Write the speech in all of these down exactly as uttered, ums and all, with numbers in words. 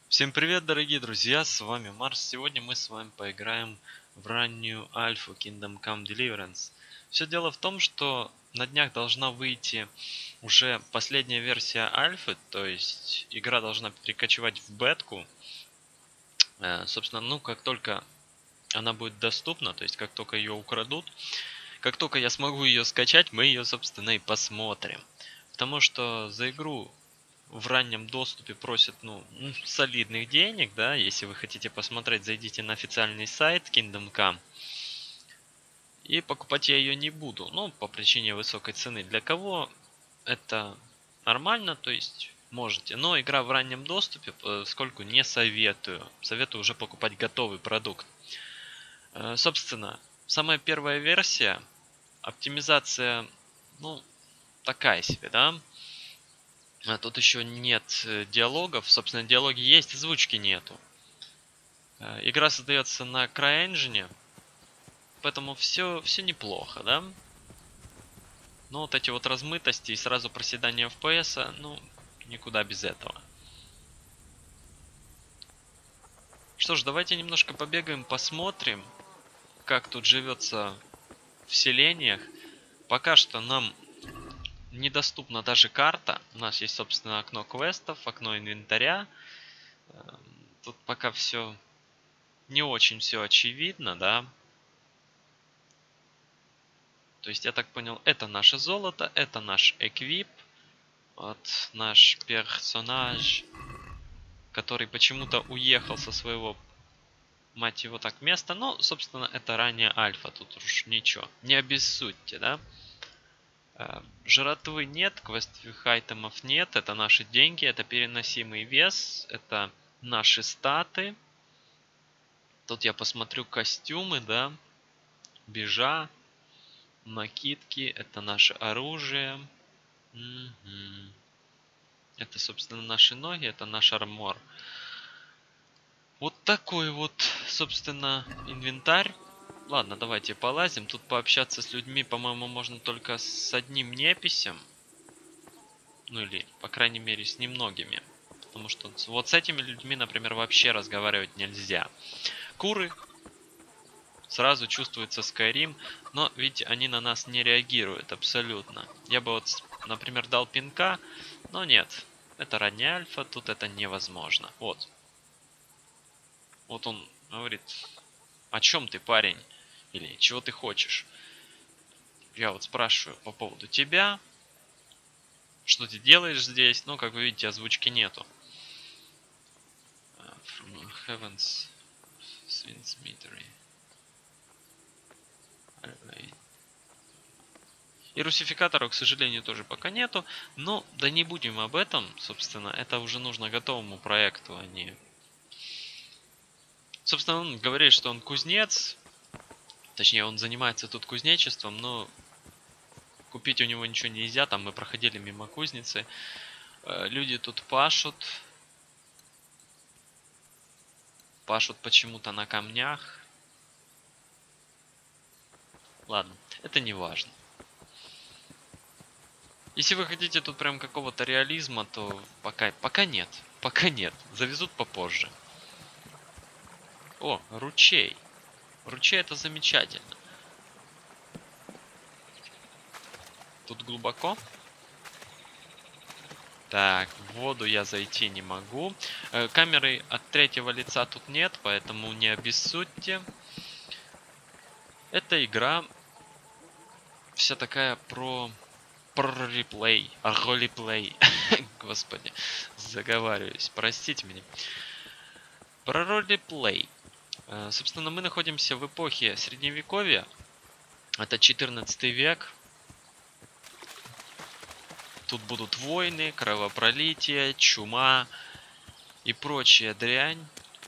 Всем привет, дорогие друзья, с вами Марс. Сегодня мы с вами поиграем в раннюю альфу Kingdom Come Deliverance. Все дело в том, что на днях должна выйти уже последняя версия альфы, то есть игра должна перекочевать в бетку. Э, Собственно, ну как только она будет доступна, то есть как только ее украдут, как только я смогу ее скачать, мы ее, собственно, и посмотрим. Потому что за игру в раннем доступе просят, ну, м, солидных денег, да, если вы хотите посмотреть, зайдите на официальный сайт Kingdom Come. И покупать я ее не буду, ну, по причине высокой цены. Для кого это нормально, то есть можете. Но игра в раннем доступе, поскольку не советую. Советую уже покупать готовый продукт. Э, Собственно, самая первая версия, оптимизация, ну, такая себе, да. А тут еще нет э, диалогов. Собственно, диалоги есть, озвучки нету. Э, Игра создается на CryEngine, поэтому все, все неплохо, да? Но вот эти вот размытости и сразу проседание эф пи эс, ну, никуда без этого. Что ж, давайте немножко побегаем, посмотрим, как тут живется в селениях. Пока что нам недоступна даже карта. У нас есть, собственно, окно квестов, окно инвентаря. Эм, Тут пока все не очень все очевидно, да? То есть, я так понял, это наше золото, это наш эквип. Вот наш персонаж, который почему-то уехал со своего, мать его так, места. Но, собственно, это ранее альфа, тут уж ничего. Не обессудьте, да? Э, Жратвы нет, квестовых айтемов нет. Это наши деньги, это переносимый вес, это наши статы. Тут я посмотрю костюмы, да? Бежа, накидки, это наше оружие. Мгм. Это, собственно, наши ноги, это наш армор. Вот такой вот, собственно, инвентарь. Ладно, давайте полазим. Тут пообщаться с людьми, по-моему, можно только с одним неписем. Ну или, по крайней мере, с немногими. Потому что вот с этими людьми, например, вообще разговаривать нельзя. Куры. Сразу чувствуется Skyrim, но ведь они на нас не реагируют абсолютно. Я бы вот, например, дал пинка, но нет. Это ранняя альфа, тут это невозможно. Вот. Вот он говорит, о чем ты, парень? Или чего ты хочешь? Я вот спрашиваю по поводу тебя. Что ты делаешь здесь? Ну, как вы видите, озвучки нету. From Heavens Swinsmetery. И русификаторов, к сожалению, тоже пока нету. Но да не будем об этом, собственно. Это уже нужно готовому проекту, а не... Собственно, он говорит, что он кузнец. Точнее, он занимается тут кузнечеством, но купить у него ничего нельзя. Там мы проходили мимо кузницы. Люди тут пашут. Пашут почему-то на камнях. Ладно, это не важно. Если вы хотите тут прям какого-то реализма, то пока, пока нет. Пока нет. Завезут попозже. О, ручей. Ручей это замечательно. Тут глубоко. Так, в воду я зайти не могу. Э, камеры от третьего лица тут нет, поэтому не обессудьте. Эта игра вся такая про... Про реплей. Ролеплей. Господи, заговариваюсь. Простите меня. Про ролеплей. Э, собственно, мы находимся в эпохе Средневековья. Это четырнадцатый век. Тут будут войны, кровопролитие, чума и прочая дрянь.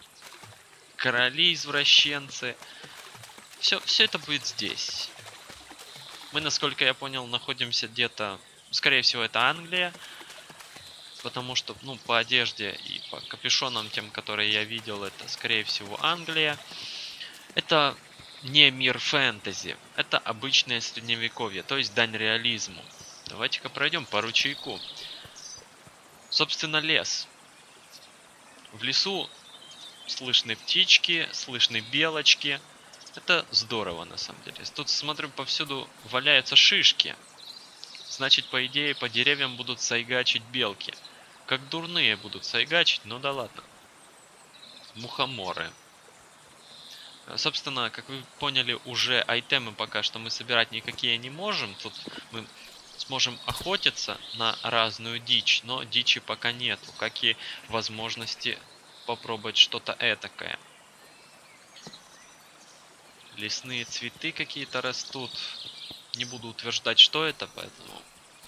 Короли-извращенцы. Все, все это будет здесь. Мы, насколько я понял, находимся где-то... Скорее всего, это Англия. Потому что, ну, по одежде и по капюшонам тем, которые я видел, это, скорее всего, Англия. Это не мир фэнтези. Это обычное средневековье, то есть дань реализму. Давайте-ка пройдем по ручейку. Собственно, лес. В лесу слышны птички, слышны белочки. Это здорово, на самом деле. Тут, смотрю, повсюду валяются шишки. Значит, по идее, по деревьям будут сайгачить белки. Как дурные будут сайгачить, ну да ладно. Мухоморы. Собственно, как вы поняли, уже айтемы пока что мы собирать никакие не можем. Тут мы сможем охотиться на разную дичь, но дичи пока нету, как и возможности попробовать что-то этакое. Лесные цветы какие-то растут. Не буду утверждать, что это, поэтому...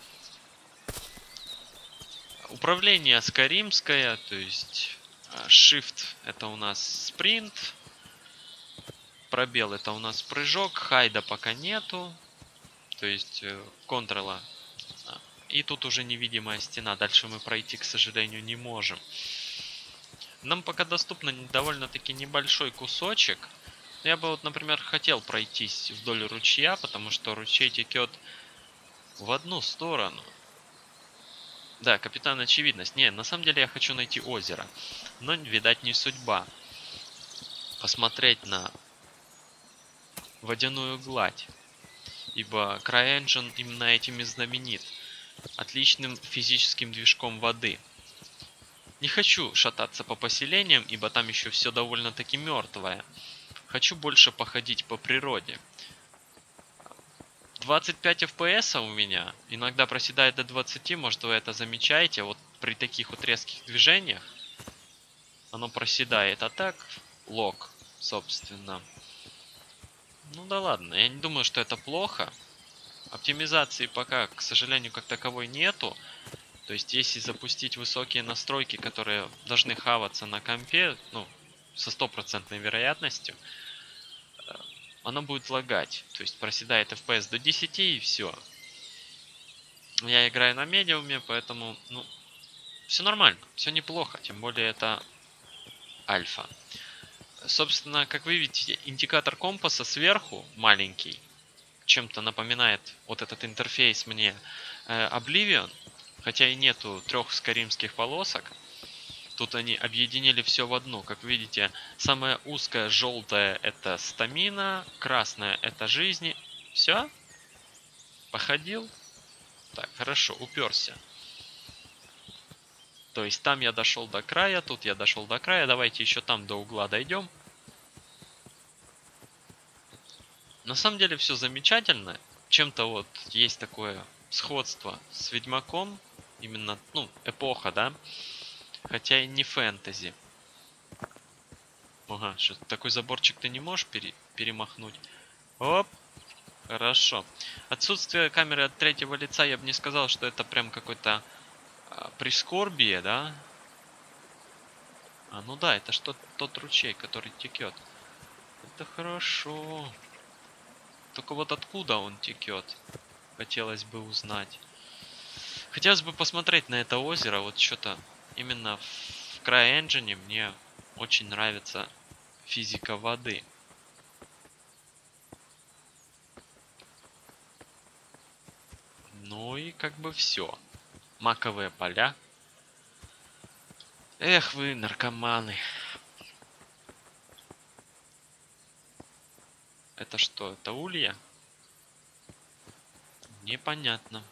Управление скайримское, то есть Shift это у нас спринт. Пробел это у нас прыжок, хайда пока нету, то есть контрола. И тут уже невидимая стена, дальше мы пройти, к сожалению, не можем. Нам пока доступно довольно-таки небольшой кусочек. Я бы вот, например, хотел пройтись вдоль ручья, потому что ручей текет в одну сторону. Да, капитан очевидность. Не, на самом деле я хочу найти озеро, но, видать, не судьба. Посмотреть на водяную гладь, ибо CryEngine именно этим и знаменит. Отличным физическим движком воды. Не хочу шататься по поселениям, ибо там еще все довольно-таки мертвое. Хочу больше походить по природе. двадцать пять эф пи эс у меня. Иногда проседает до двадцати, может вы это замечаете. Вот при таких вот резких движениях оно проседает. А так, лог, собственно. Ну да ладно, я не думаю, что это плохо. Оптимизации пока, к сожалению, как таковой нету. То есть, если запустить высокие настройки, которые должны хаваться на компе, ну, со стопроцентной вероятностью, оно будет лагать. То есть, проседает эф пи эс до десяти и все. Я играю на медиуме, поэтому, ну, все нормально, все неплохо. Тем более, это альфа. Собственно, как вы видите, индикатор компаса сверху маленький. Чем-то напоминает вот этот интерфейс мне э, Oblivion. Хотя и нету трех скайримских полосок. Тут они объединили все в одну. Как видите, самая узкая желтая это стамина, красная это жизни. Все? Походил? Так, хорошо, уперся. То есть там я дошел до края, тут я дошел до края. Давайте еще там до угла дойдем. На самом деле все замечательно. Чем-то вот есть такое сходство с Ведьмаком. Именно, ну, эпоха, да? Хотя и не фэнтези. Ага, что такой заборчик ты не можешь пере перемахнуть? Оп! Хорошо. Отсутствие камеры от третьего лица, я бы не сказал, что это прям какое-то а, прискорбие, да? А, ну да, это что тот ручей, который текет. Это хорошо. Только вот откуда он текет? Хотелось бы узнать. Хотелось бы посмотреть на это озеро. Вот что-то именно в CryEngine мне очень нравится физика воды. Ну и как бы все. Маковые поля. Эх вы, наркоманы. Это что, это улья? Непонятно.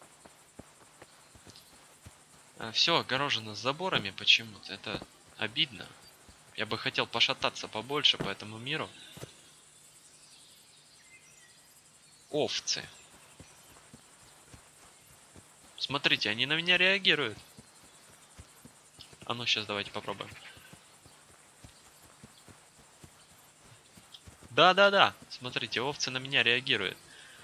Все огорожено заборами почему-то. Это обидно. Я бы хотел пошататься побольше по этому миру. Овцы. Смотрите, они на меня реагируют. А ну, сейчас давайте попробуем. Да-да-да. Смотрите, овцы на меня реагируют.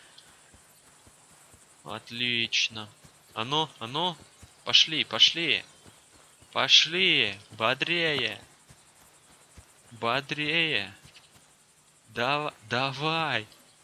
Отлично. А ну, а ну. Пошли, пошли. Пошли. Бодрее. Бодрее. Да, давай.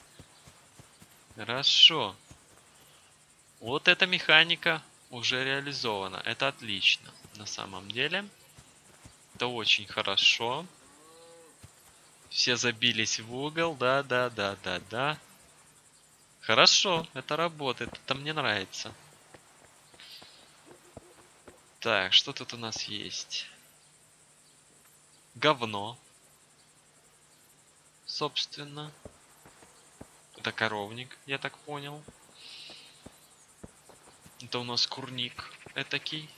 Хорошо. Вот эта механика уже реализована. Это отлично. На самом деле. Это очень хорошо. Все забились в угол. Да, да, да, да, да. Хорошо. Это работает. Это мне нравится. Так, что тут у нас есть? говно. Собственно. Это коровник, я так понял. Это у нас курник этакий.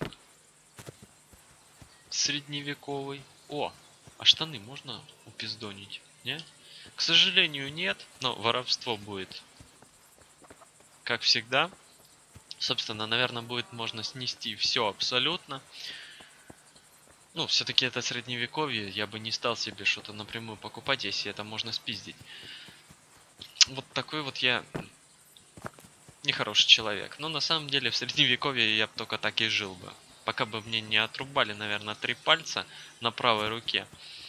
Средневековый. О, а штаны можно упиздонить? Не? К сожалению, нет. Но воровство будет. Как всегда. Собственно, наверное, будет можно снести все абсолютно. Ну, все-таки это средневековье. Я бы не стал себе что-то напрямую покупать, если это можно спиздить. Вот такой вот я нехороший человек. Но на самом деле в средневековье я бы только так и жил бы. Пока бы мне не отрубали, наверное, три пальца на правой руке.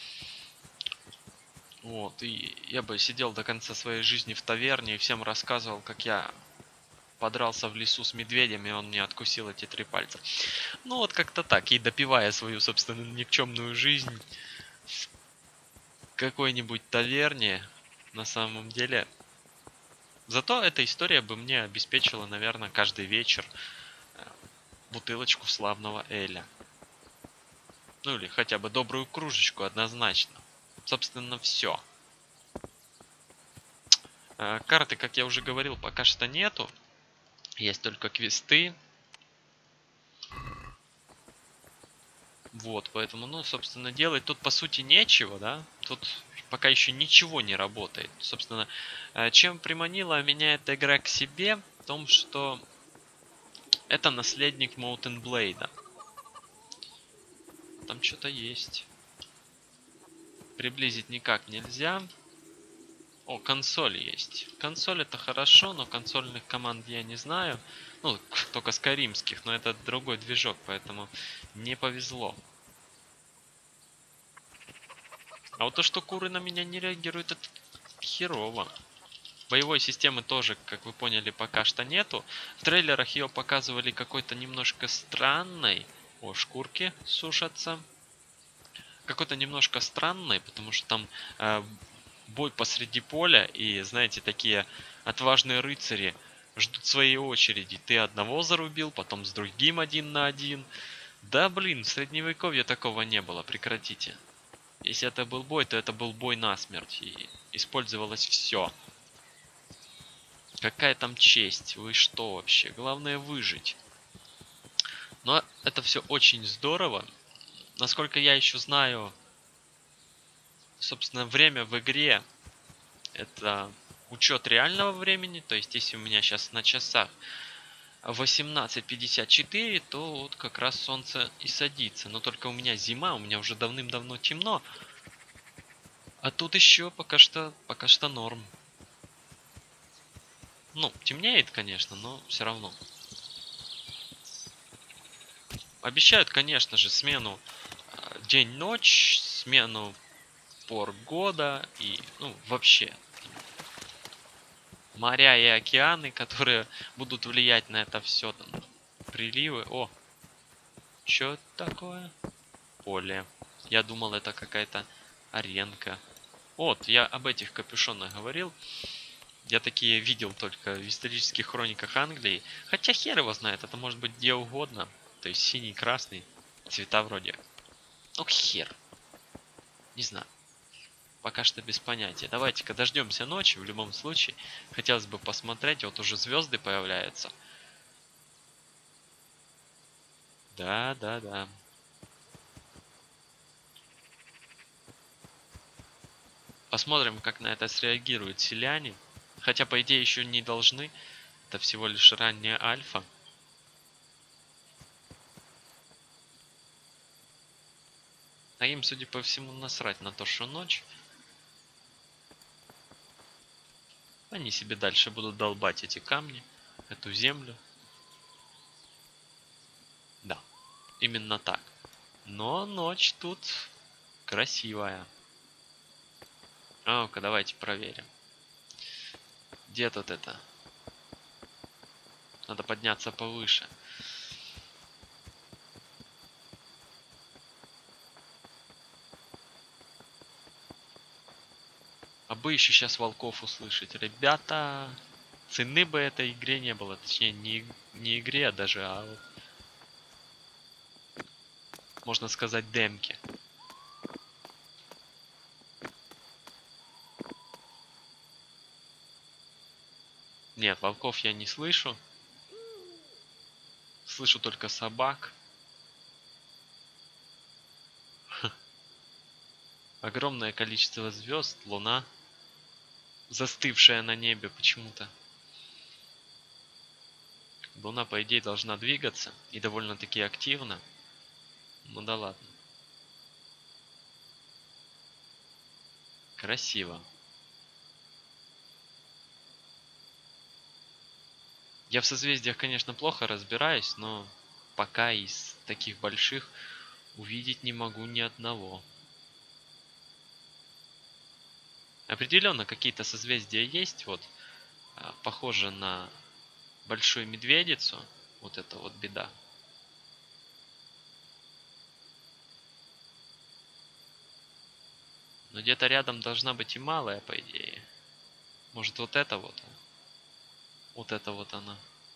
Вот, и я бы сидел до конца своей жизни в таверне и всем рассказывал, как я подрался в лесу с медведем, и он мне откусил эти три пальца. Ну вот как-то так, и допивая свою, собственно, никчемную жизнь в какой-нибудь таверне, на самом деле. Зато эта история бы мне обеспечила, наверное, каждый вечер бутылочку славного эля. Ну или хотя бы добрую кружечку, однозначно. Собственно, все. Карты, как я уже говорил, пока что нету. Есть только квесты. Вот, поэтому, ну, собственно, делать тут, по сути, нечего, да. Тут пока еще ничего не работает. Собственно, чем приманила меня эта игра к себе, в том, что это наследник Mountain Blade. Там что-то есть. Приблизить никак нельзя. О, консоль есть. Консоль это хорошо, но консольных команд я не знаю. Ну, только скайримских, но это другой движок, поэтому не повезло. А вот то, что куры на меня не реагируют, это херово. Боевой системы тоже, как вы поняли, пока что нету. В трейлерах ее показывали какой-то немножко странной. О, шкурки сушатся. Какой-то немножко странный, потому что там э, бой посреди поля, и, знаете, такие отважные рыцари ждут своей очереди. Ты одного зарубил, потом с другим один на один. Да, блин, в средневековье такого не было, прекратите. Если это был бой, то это был бой насмерть, и использовалось все. Какая там честь? Вы что вообще? Главное выжить. Но это все очень здорово. Насколько я еще знаю, собственно, время в игре это учет реального времени. То есть, если у меня сейчас на часах восемнадцать пятьдесят четыре, то вот как раз солнце и садится. Но только у меня зима, у меня уже давным-давно темно. А тут еще пока что, пока что норм. Ну, темнеет, конечно, но все равно. Обещают, конечно же, смену день-ночь, смену пор года и, ну, вообще моря и океаны, которые будут влиять на это все. Там, приливы. О, что такое? Поле. Я думал, это какая-то аренка. Вот, я об этих капюшонах говорил. Я такие видел только в исторических хрониках Англии. Хотя хер его знает, это может быть где угодно. То есть синий, красный, цвета вроде. Ну хер. Не знаю. Пока что без понятия. Давайте-ка дождемся ночи в любом случае. Хотелось бы посмотреть, вот уже звезды появляются. Да, да, да. Посмотрим, как на это среагируют селяне. Хотя, по идее, еще не должны. Это всего лишь ранняя альфа. А им, судя по всему, насрать на то, что ночь. Они себе дальше будут долбать эти камни, эту землю. Да, именно так. Но ночь тут красивая. А ну-ка, давайте проверим. Где тут это? Надо подняться повыше. А бы еще сейчас волков услышать. Ребята, цены бы этой игре не было. Точнее, не, не игре, а даже, а вот, можно сказать, демки. Нет, волков я не слышу. Слышу только собак. Огромное количество звезд, луна, застывшая на небе почему-то. Луна, по идее, должна двигаться, и довольно-таки активно. Ну да ладно. Красиво. Я в созвездиях, конечно, плохо разбираюсь, но пока из таких больших увидеть не могу ни одного. Определенно какие-то созвездия есть, вот, похоже на большую медведицу. Вот это вот беда. Но где-то рядом должна быть и малая, по идее. Может, вот это вот? Вот это вот она.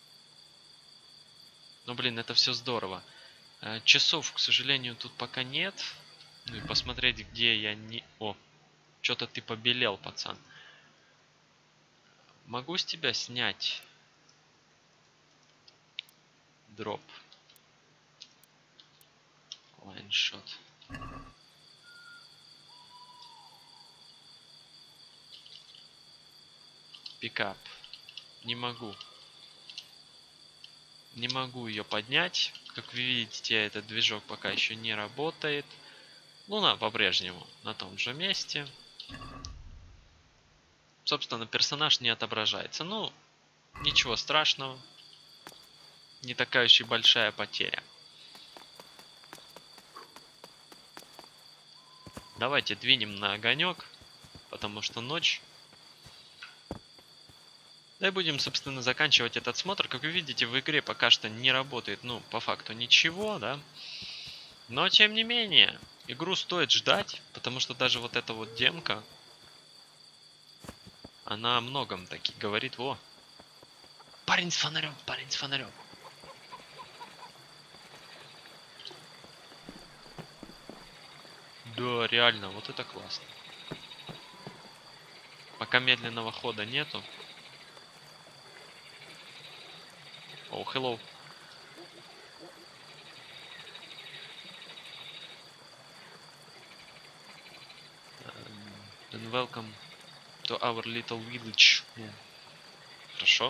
Ну, блин, это все здорово. Часов, к сожалению, тут пока нет. Ну и посмотреть, где я не... О, что-то ты побелел, пацан. Могу с тебя снять дроп. Лайншот. Пикап. Не могу. Не могу ее поднять. Как вы видите, этот движок пока еще не работает. Луна по-прежнему на том же месте. Собственно, персонаж не отображается. Ну, ничего страшного. Не такая уж и большая потеря. Давайте двинем на огонек, потому что ночь. Да и будем, собственно, заканчивать этот смотр. Как вы видите, в игре пока что не работает, ну, по факту ничего, да. Но, тем не менее, игру стоит ждать, потому что даже вот эта вот демка, она о многом таки говорит. Во! Парень с фонарем, парень с фонарем. Да, реально, вот это классно. Пока медленного хода нету. О, oh, hello. Then welcome to our little village. Ну, хорошо.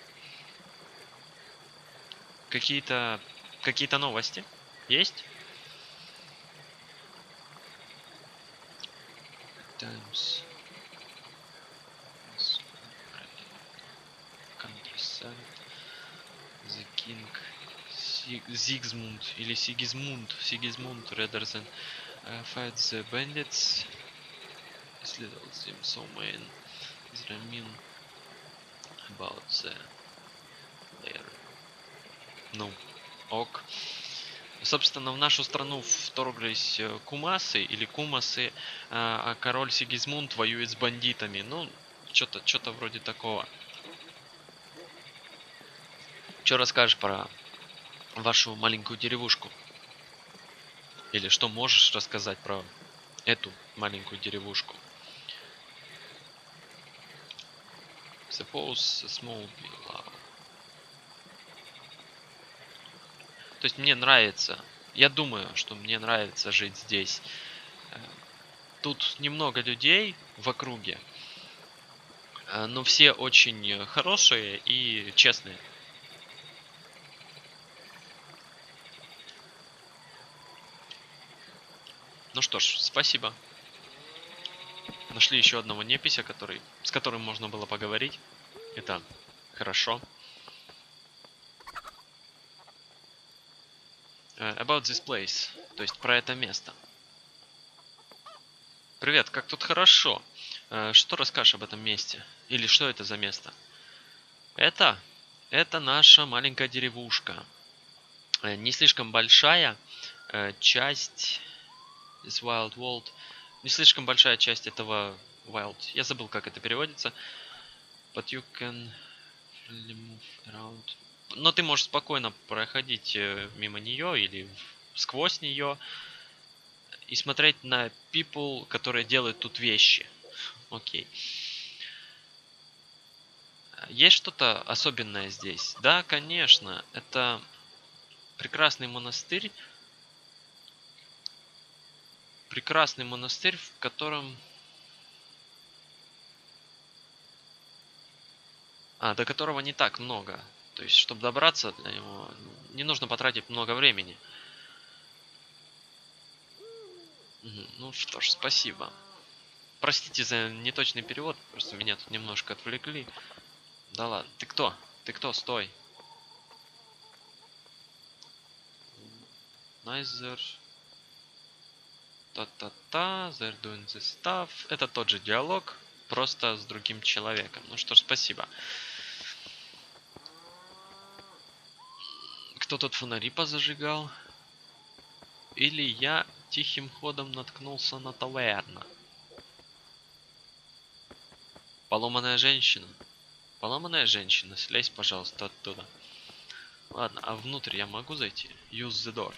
Какие-то какие-то новости есть? Times. Countryside. The King. Зигзмунд или Сигизмунд. Сигизмунд rather than uh, fight the bandits. Исследовал them so main. Зрамин about the layer. Ну, ок. Собственно, в нашу страну вторглись кумасы или кумасы, а король Сигизмунд воюет с бандитами. Ну, что-то что-то вроде такого. Что расскажешь про вашу маленькую деревушку? Или что можешь рассказать про эту маленькую деревушку? Suppose a small villa. То есть мне нравится, я думаю, что мне нравится жить здесь. Тут немного людей в округе, но все очень хорошие и честные. Ну что ж, спасибо. Нашли еще одного непися, который, с которым можно было поговорить. Это хорошо. Uh, about this place. То есть про это место. Привет, как тут хорошо. Uh, что расскажешь об этом месте? Или что это за место? Это? Это наша маленькая деревушка. Uh, не слишком большая uh, часть из Wild World. Не слишком большая часть этого Wild. Я забыл, как это переводится. But you can freely move around. Но ты можешь спокойно проходить мимо нее или сквозь нее и смотреть на people, которые делают тут вещи. Окей. Есть что-то особенное здесь? Да, конечно. Это прекрасный монастырь. Прекрасный монастырь, в котором... А, до которого не так много. То есть, чтобы добраться до него, не нужно потратить много времени. Ну что ж, спасибо. Простите за неточный перевод, просто меня тут немножко отвлекли. Да ладно, ты кто? Ты кто? Стой. Neither. Та-та-та, they're doing this stuff. Это тот же диалог, просто с другим человеком. Ну что ж, спасибо. Кто тут фонари позажигал? Или я тихим ходом наткнулся на таверну? Поломанная женщина. Поломанная женщина, слезь, пожалуйста, оттуда. Ладно, а внутрь я могу зайти? Use the door.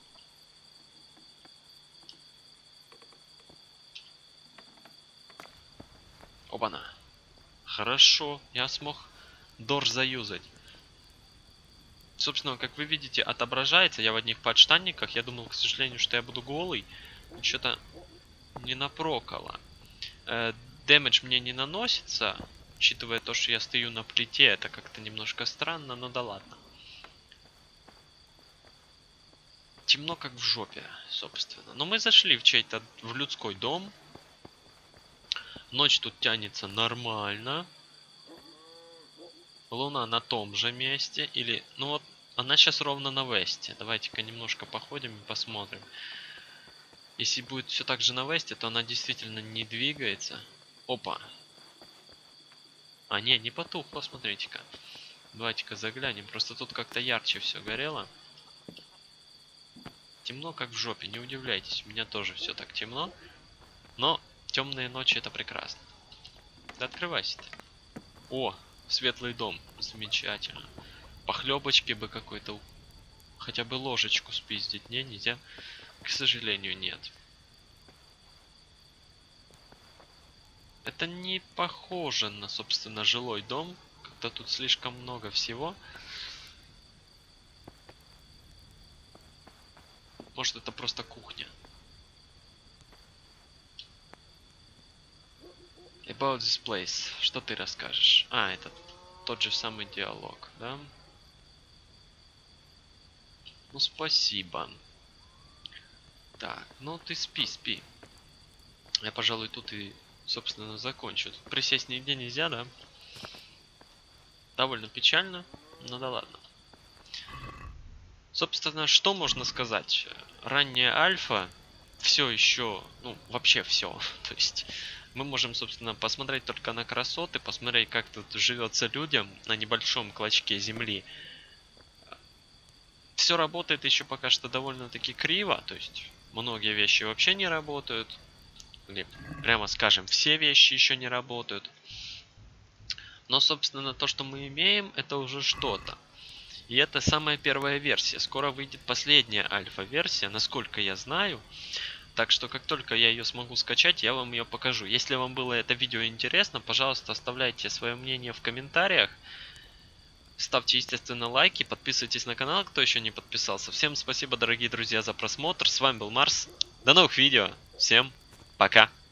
Оба-на. Хорошо, я смог дор заюзать. Собственно, как вы видите, отображается. Я в одних подштанниках. Я думал, к сожалению, что я буду голый. Что-то не напрокало. Э, дэмэдж мне не наносится. Учитывая то, что я стою на плите, это как-то немножко странно, но да ладно. Темно, как в жопе, собственно. Но мы зашли в чей-то, в людской дом. Ночь тут тянется нормально. Луна на том же месте. Или, ну вот, она сейчас ровно на весте. Давайте-ка немножко походим и посмотрим. Если будет все так же на весте, то она действительно не двигается. Опа. А, не, не потухло, смотрите-ка. Давайте-ка заглянем. Просто тут как-то ярче все горело. Темно, как в жопе, не удивляйтесь. У меня тоже все так темно. Но темные ночи это прекрасно. Да открывайся-то. О, светлый дом. Замечательно. Похлебочки бы какой-то. Хотя бы ложечку спиздить. Не, нельзя. К сожалению, нет. Это не похоже на, собственно, жилой дом. Как-то тут слишком много всего. Может, это просто кухня. About this place. Что ты расскажешь? А, это тот же самый диалог, да? Ну, спасибо. Так, ну ты спи, спи. Я, пожалуй, тут и, собственно, закончу. Тут присесть нигде нельзя, да? Довольно печально, но да ладно. Собственно, что можно сказать? Ранняя альфа все еще, ну, вообще все. То есть мы можем, собственно, посмотреть только на красоты, посмотреть, как тут живется людям на небольшом клочке земли. Все работает еще пока что довольно-таки криво, то есть многие вещи вообще не работают. Или, прямо скажем, все вещи еще не работают. Но, собственно, то, что мы имеем, это уже что-то. И это самая первая версия. Скоро выйдет последняя альфа-версия, насколько я знаю. Так что, как только я ее смогу скачать, я вам ее покажу. Если вам было это видео интересно, пожалуйста, оставляйте свое мнение в комментариях. Ставьте, естественно, лайки, подписывайтесь на канал, кто еще не подписался. Всем спасибо, дорогие друзья, за просмотр. С вами был Марс. До новых видео. Всем пока.